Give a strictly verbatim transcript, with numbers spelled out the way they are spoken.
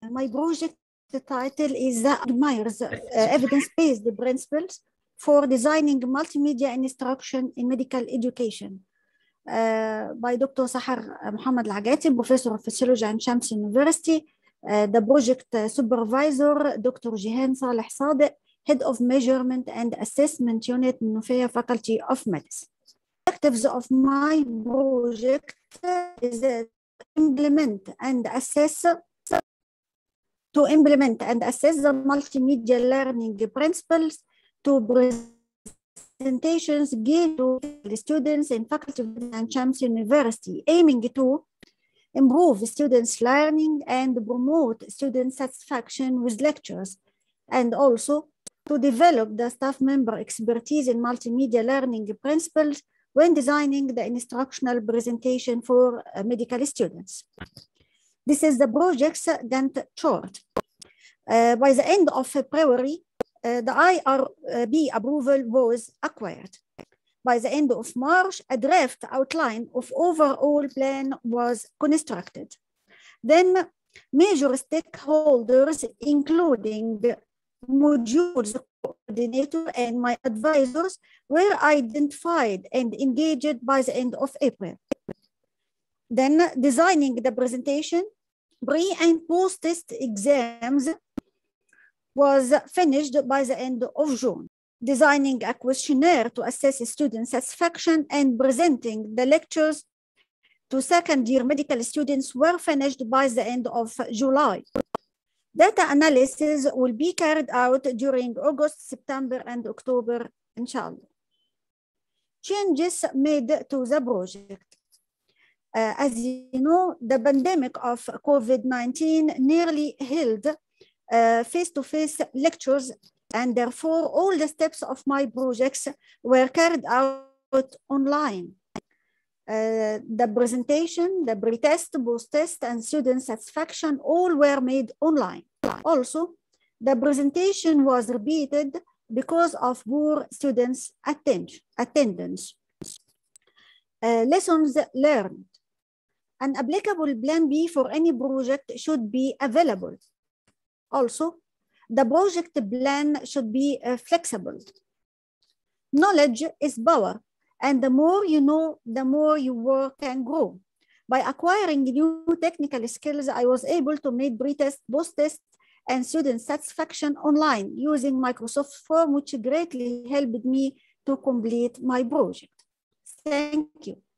my project title is the admires uh, evidence-based principles for designing multimedia instruction in medical education uh, by Doctor Sahar Mohammed Al-Agati, Professor of Physiology at Shams University. Uh, the project uh, supervisor, Doctor Jihan Saleh Sadiq, Head of Measurement and Assessment Unit, Nufia Faculty of Medicine. The objectives of my project is uh, implement and assess to implement and assess the multimedia learning principles to presentations given to the students in Faculty of Shams University, aiming to improve students' learning and promote student satisfaction with lectures, and also to develop the staff member expertise in multimedia learning principles when designing the instructional presentation for uh, medical students. This is the project's Gantt chart. Uh, by the end of February, uh, the I R B approval was acquired. By the end of March, a draft outline of overall plan was constructed. Then major stakeholders, including the modules coordinator and my advisors, were identified and engaged by the end of April. Then designing the presentation, pre and post test exams was finished by the end of June. Designing a questionnaire to assess student satisfaction and presenting the lectures to second year medical students were finished by the end of July. Data analysis will be carried out during August, September, and October, inshallah. Changes made to the project. Uh, as you know, the pandemic of COVID nineteen nearly held uh, face-to-face lectures, and therefore all the steps of my projects were carried out online. Uh, the presentation, the pre-test, post-test, and student satisfaction all were made online. Also, the presentation was repeated because of poor students' attendance. Uh, lessons learned. An applicable plan B for any project should be available. Also, the project plan should be uh, flexible. Knowledge is power, and the more you know, the more your work can grow. By acquiring new technical skills, I was able to make pre-test, post-test, and student satisfaction online using Microsoft Form, which greatly helped me to complete my project. Thank you.